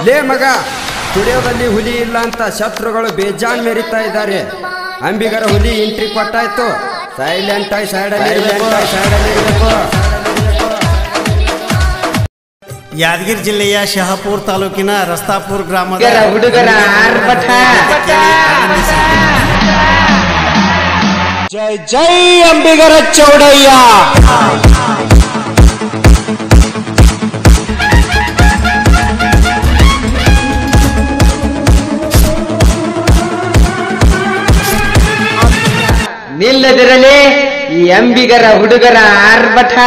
ಲೇ ಮಗ, ಸ್ಟುಡಿಯೋದಲ್ಲಿ ಹುಲಿ ಇಲ್ಲ ಅಂತ ಶತ್ರುಗಳು ಬೇಜಾನ್ ಮೆರಿತಾ ಇದ್ದಾರೆ. ಅಂಬಿಗರ ಹುಲಿ ಎಂಟ್ರಿ ಕೊಟ್ಟಾಯ್ತು. ಸೈಲೆಂಟ್ ಆಗಿ ಸೈಡಲ್ಲಿ ಇರಬೇಕು. ಯಾದಗಿರಿ ಜಿಲ್ಲೆಯ ಶಹಾಪುರ ತಾಲೂಕಿನ ರಸ್ತಾಪುರ ಗ್ರಾಮದ ಹುಡುಗರ ಆರ್ಭಟ. ಜೈ ಜೈ ಅಂಬಿಗರ ಚೌಡಯ್ಯ. ನಿಲ್ಲದಿರಲಿ ಈ ಅಂಬಿಗರ ಹುಡುಗರ ಆರ್ಭಟ.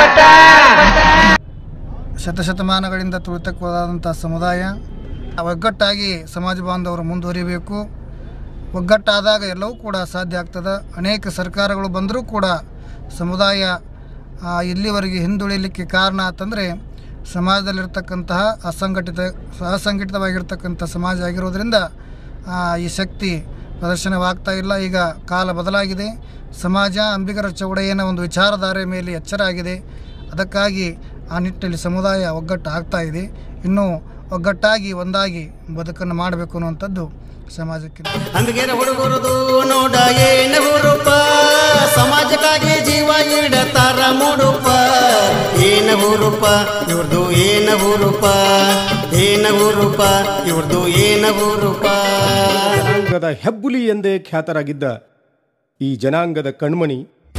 ಶತಶತಮಾನಗಳಿಂದ ತುಳಿತಕ್ಕೊಳಗಾದಂಥ ಸಮುದಾಯ ಒಗ್ಗಟ್ಟಾಗಿ ಸಮಾಜ ಬಾಂಧವರು ಮುಂದುವರಿಬೇಕು. ಒಗ್ಗಟ್ಟಾದಾಗ ಎಲ್ಲವೂ ಕೂಡ ಸಾಧ್ಯ ಆಗ್ತದೆ. ಅನೇಕ ಸರ್ಕಾರಗಳು ಬಂದರೂ ಕೂಡ ಸಮುದಾಯ ಇಲ್ಲಿವರೆಗೆ ಹಿಂದುಳಿಲಿಕ್ಕೆ ಕಾರಣ ಅಂತಂದರೆ ಸಮಾಜದಲ್ಲಿರ್ತಕ್ಕಂತಹ ಅಸಂಘಟಿತವಾಗಿರ್ತಕ್ಕಂಥ ಸಮಾಜ ಆಗಿರೋದ್ರಿಂದ ಈ ಶಕ್ತಿ ಪ್ರದರ್ಶನವಾಗ್ತಾ ಇಲ್ಲ. ಈಗ ಕಾಲ ಬದಲಾಗಿದೆ. ಸಮಾಜ ಅಂಬಿಗರ ಚೌಡಯ್ಯನ ಒಂದು ವಿಚಾರಧಾರೆ ಮೇಲೆ ಎಚ್ಚರ ಆಗಿದೆ. ಅದಕ್ಕಾಗಿ ಆ ನಿಟ್ಟಿನಲ್ಲಿ ಸಮುದಾಯ ಒಗ್ಗಟ್ಟು ಆಗ್ತಾ ಇದೆ. ಇನ್ನೂ ಒಗ್ಗಟ್ಟಾಗಿ ಒಂದಾಗಿ ಬದುಕನ್ನು ಮಾಡಬೇಕು ಅನ್ನುವಂಥದ್ದು ಸಮಾಜಕ್ಕೆ. ಅಂಬಿಗರ ಹುಡುಗರದು ನೋಡ ಏನು ಹುರುಪ, ಸಮಾಜಕ್ಕಾಗಿ ಜೀವ ಇಡತಾರ ಮುಡುಪ. ಏನ ಹುರುಪ ಇವ್ರದು, ಏನ ಹುರುಪ, ಏನ ಹುರುಪ ಇವ್ರದು, ಏನ ಹುರುಪ. ಜನಾಂಗದ ಹೆಬ್ಬುಲಿ ಎಂದೇ ಖ್ಯಾತರಾಗಿದ್ದ ಈ ಜನಾಂಗದ ಕಣ್ಮಣಿ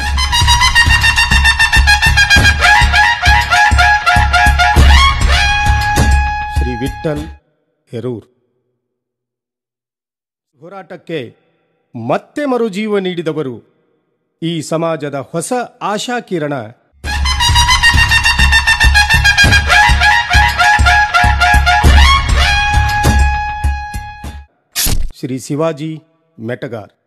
ಶ್ರೀ ವಿಠ್ಠಲ್ ಹೆರೂರ್ ಹೋರಾಟಕ್ಕೆ ಮತ್ತೆ ಮರುಜೀವ ನೀಡಿದವರು. ಈ ಸಮಾಜದ ಹೊಸ ಆಶಾಕಿರಣ ಶ್ರೀ ಶಿವಾಜಿ ಮೆಟಗಾರ್.